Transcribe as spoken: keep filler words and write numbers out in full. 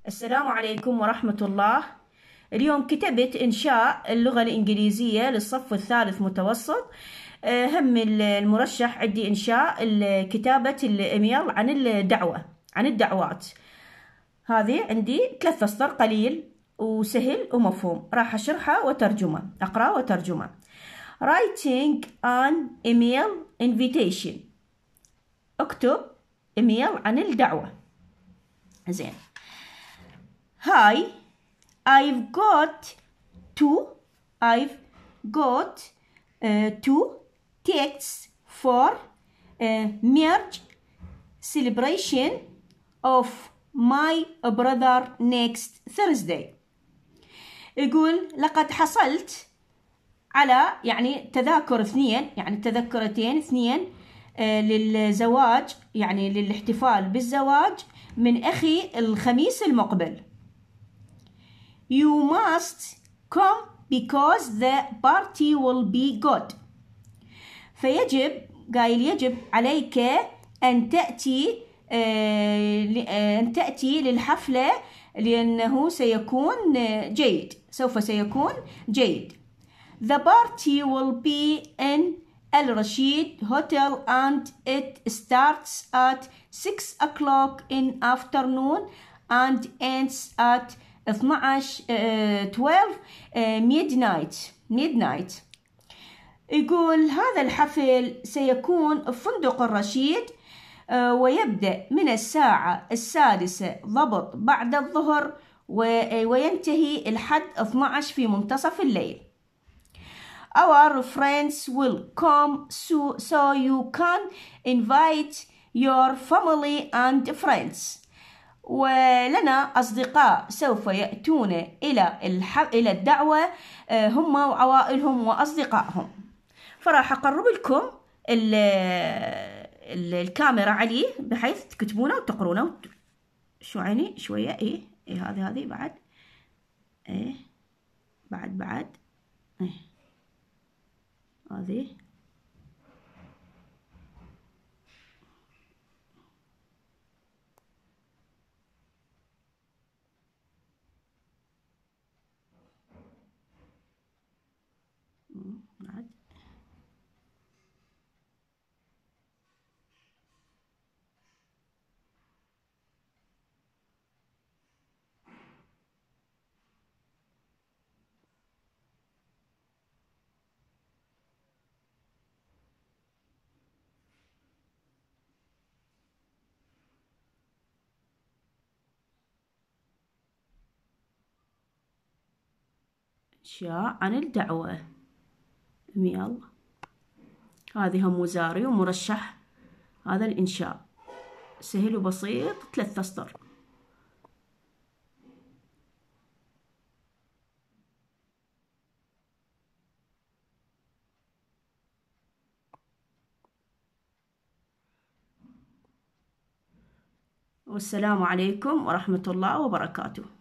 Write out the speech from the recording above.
السلام عليكم ورحمة الله. اليوم كتبت إنشاء اللغة الإنجليزية للصف الثالث متوسط. هم المرشح عندي إنشاء كتابة الإيميل عن الدعوة عن الدعوات. هذه عندي ثلاث أسطر، قليل وسهل ومفهوم. راح أشرحه وترجمة، أقرأ وترجمة. Writing an email invitation. اكتب إيميل عن الدعوة. زين. Hi, I've got two, I've got uh, two texts for uh, marriage celebration of my brother next Thursday. يقول لقد حصلت على يعني تذاكر اثنين، يعني تذكرتين اثنين آه للزواج، يعني للاحتفال بالزواج من أخي الخميس المقبل. You must come because the party will be good. فيجب، قايل يجب عليك أن تأتي آه أن تأتي للحفلة لأنه سيكون جيد، سوف سيكون جيد. The party will be in Al Rashid Hotel and it starts at six o'clock in afternoon and ends at اثنعش twelve midnight midnight. يقول هذا الحفل سيكون في فندق الرشيد ويبدأ من الساعة السادسة ضبط بعد الظهر وينتهي الحد اثنعش في منتصف الليل. Our friends will come so, so you can invite your family and friends. ولنا أصدقاء سوف يأتون إلى الح... إلى الدعوة، هم وعوائلهم وأصدقائهم. فراح أقرب لكم ال... ال... الكاميرا عليه بحيث تكتبونه وتقرونه. شو عيني شوية. إيه إيه هذه هذه بعد إيه بعد بعد إيه هذه بعد. إنشاء عن الدعوة إيميل. هذه هم وزاري ومرشح. هذا الإنشاء سهل وبسيط، ثلاث أسطر. والسلام عليكم ورحمة الله وبركاته.